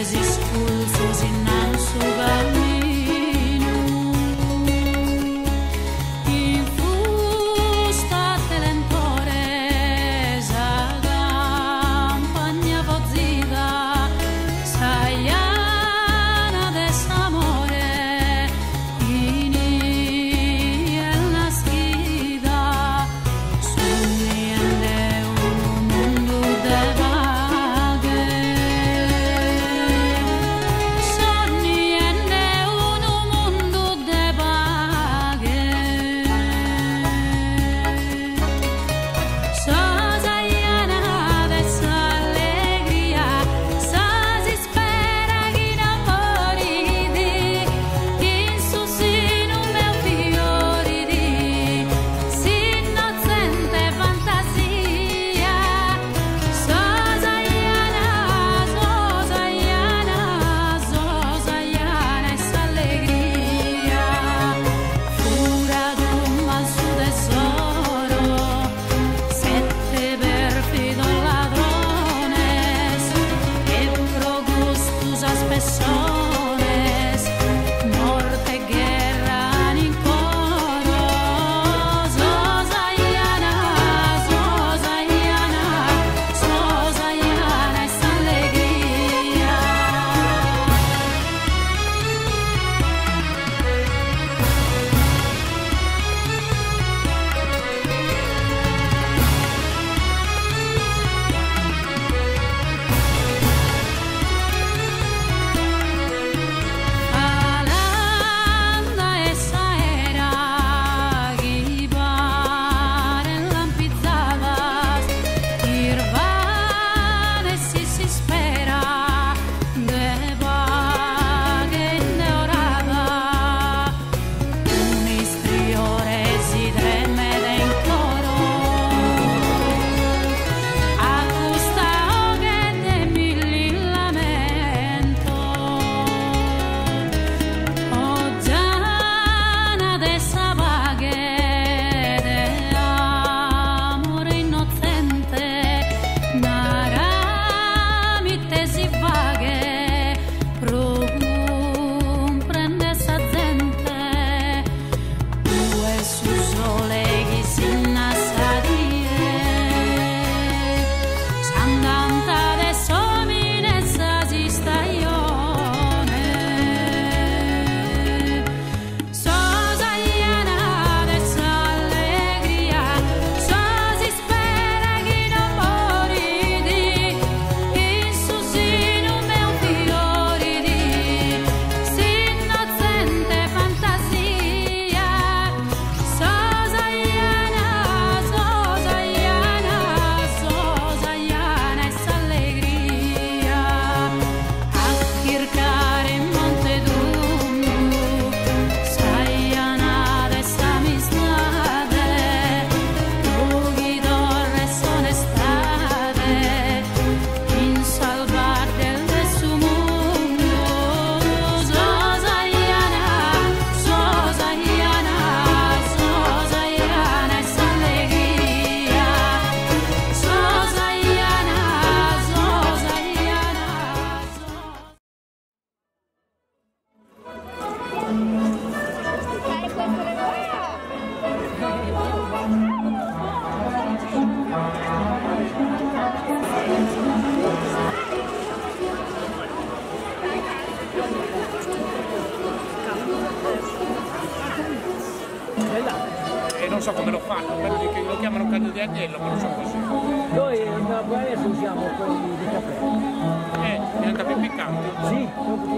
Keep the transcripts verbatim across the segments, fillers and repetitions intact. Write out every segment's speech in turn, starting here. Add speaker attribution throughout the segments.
Speaker 1: E non so come lo fanno, perché lo chiamano canto di agnello, ma non so così.
Speaker 2: Noi adesso usiamo quelli di caffè.
Speaker 1: Eh, diventa più piccante?
Speaker 2: Sì,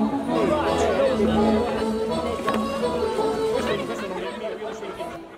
Speaker 1: questo, questo non è il mio, io sono il mio.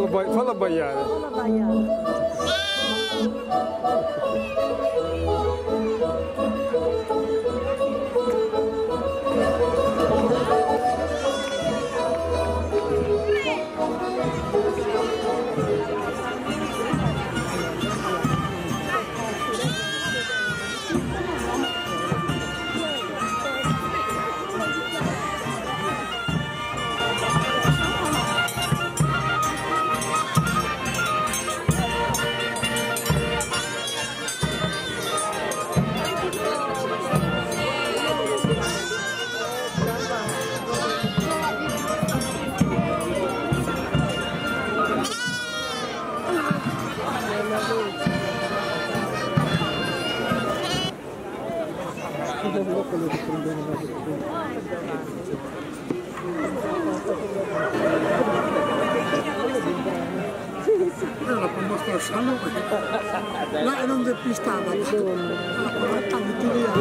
Speaker 3: fallo abbaiare.
Speaker 4: Fallo abbaiare.
Speaker 5: Io la promosso al salone, là non depistava, la corretta di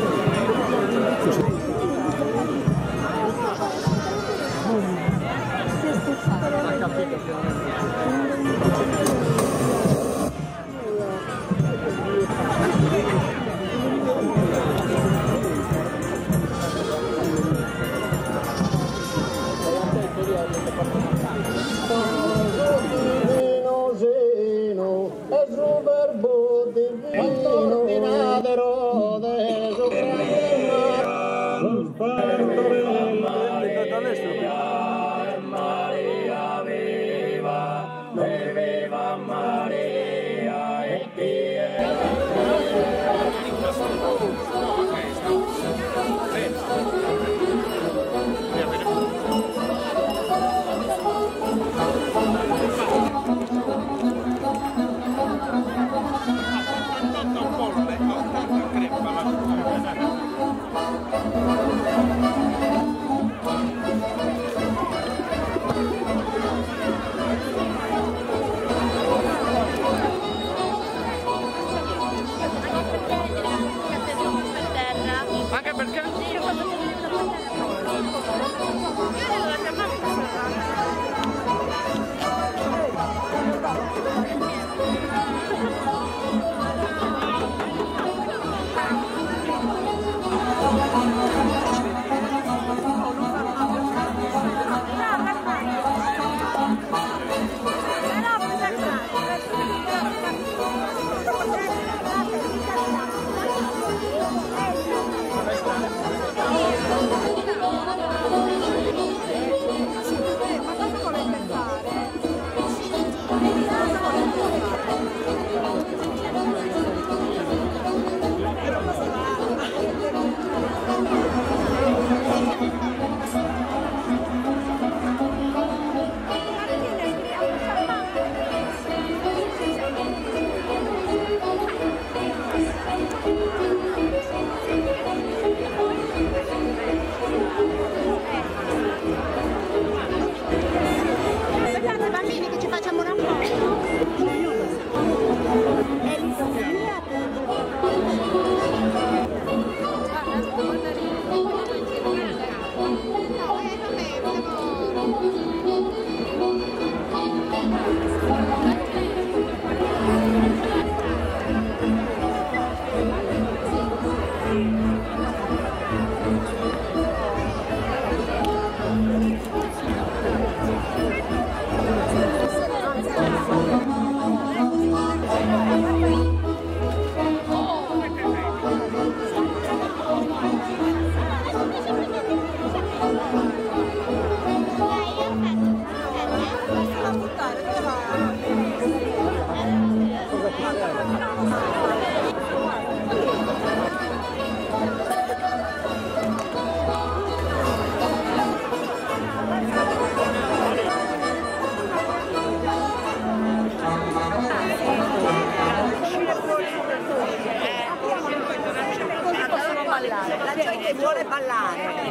Speaker 4: vuole ballare.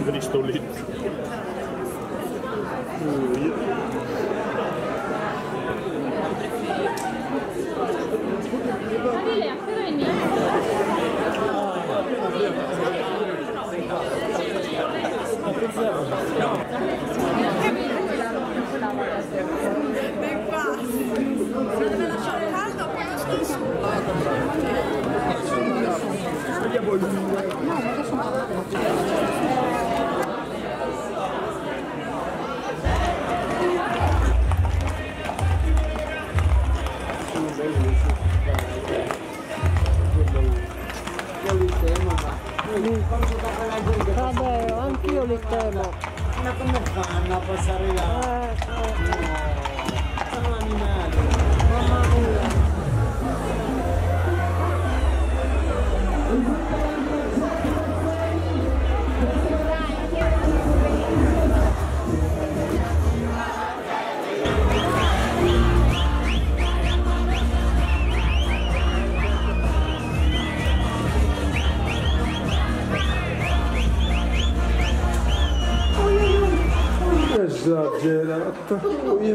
Speaker 1: Bristolino.
Speaker 2: Vabbè, anch'io li temo.
Speaker 3: Ma come fanno a passare là?
Speaker 2: Eh, eh.
Speaker 3: No, sono animali.
Speaker 2: Mamma mia.
Speaker 5: Esagerata.
Speaker 6: E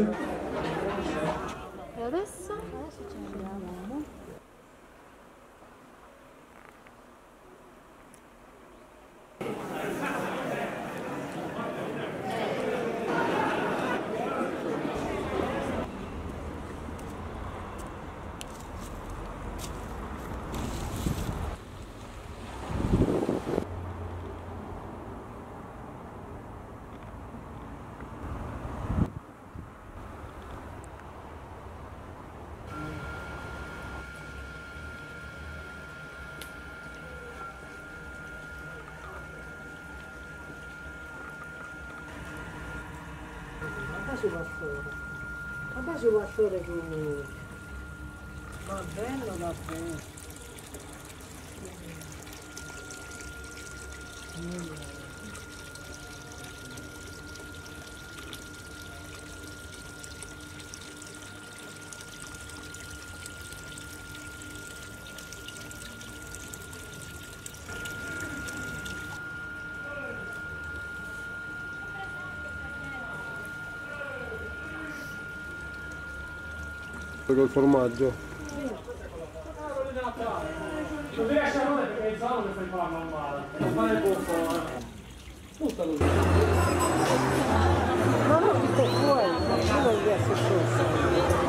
Speaker 6: adesso? Adesso ci andiamo.
Speaker 2: Guarda su Pastore. Guarda su Pastore che... Ma bello da te.
Speaker 5: Col formaggio.
Speaker 1: Non devi lasciare perché il giallo che fai fare non male. Non fare il buffo.
Speaker 2: Buttalo lì. Ma no, tutto fuori, non ci voglio essere sotto.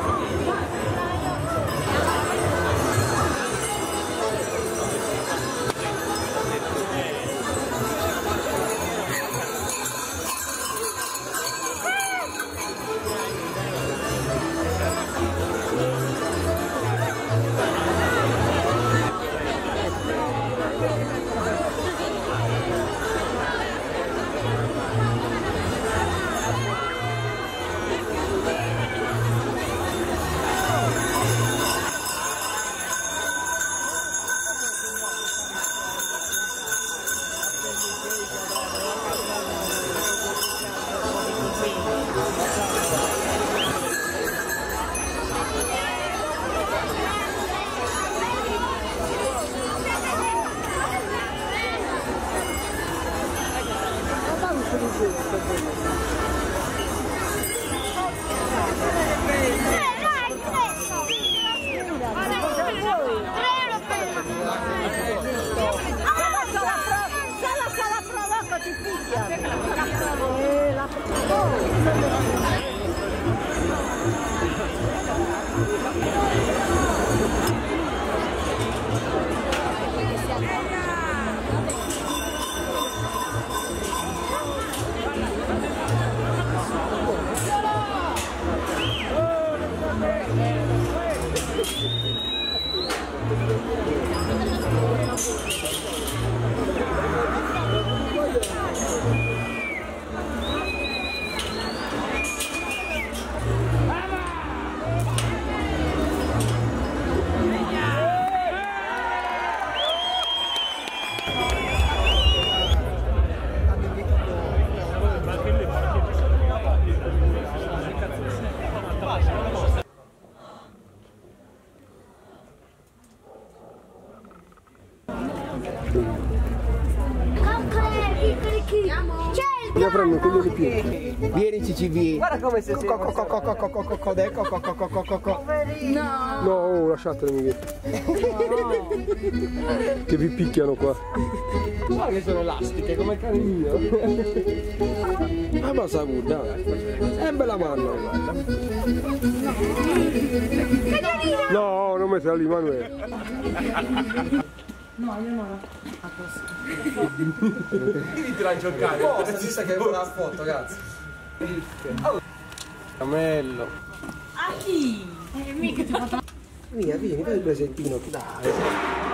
Speaker 7: Mi prendo quello di più. Vieni C C V.
Speaker 4: Guarda come si
Speaker 7: No. No, oh, lasciatelo amichetti. Che vi picchiano qua.
Speaker 3: Guarda che sono elastiche come il cane mio.
Speaker 7: Ma basta guarda. È bella manna, guarda. No, non mettila lì, Manuele.
Speaker 2: No, io non la
Speaker 3: Devi tirare a giocare.
Speaker 7: Oh, sta vista che è la foto, cazzo. Camello.
Speaker 6: Ah, chi? Eh, mica ti ho fatto...
Speaker 7: Via, vieni, fai il presentino, dai.